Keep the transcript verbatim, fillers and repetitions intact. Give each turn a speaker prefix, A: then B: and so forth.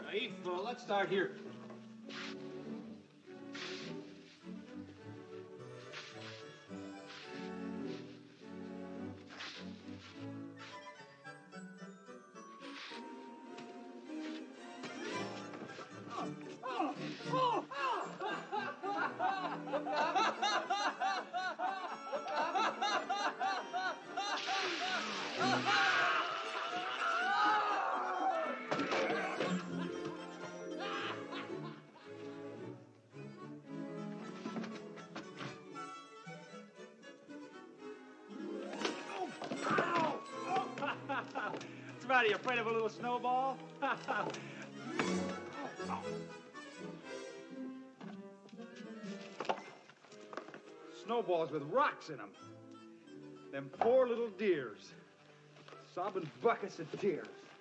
A: Eve, uh, let's start here. What's the matter? You afraid of a little snowball? Snowballs with rocks in them. Them poor little dears. Sobbing buckets of tears.